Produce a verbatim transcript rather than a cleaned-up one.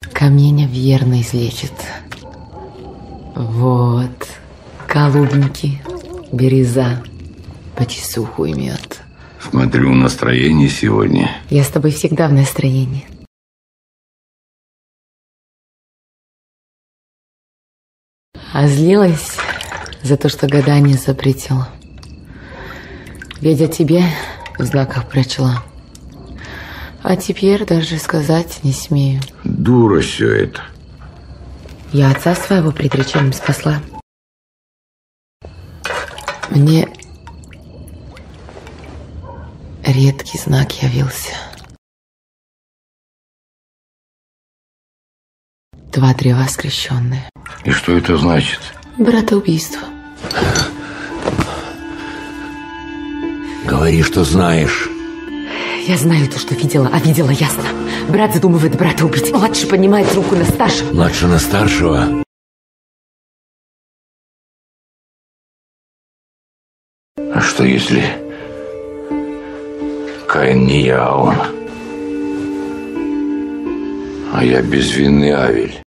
камень верно излечит. Вот, голубенький, береза, почесуху имеет. Смотрю, настроение сегодня. Я с тобой всегда в настроении. А злилась за то, что гадание запретила. Ведь о тебе в знаках прочла. А теперь даже сказать не смею. Дура все это. Я отца своего предречением спасла. Мне редкий знак явился. Два древа скрещенные. И что это значит? Братоубийство. Говори, что знаешь. Я знаю то, что видела, а видела ясно. Брат задумывает брата убить. Младший поднимает руку на старшего. Младше на старшего? А что если Каин не я, а он? А я безвинный Авель.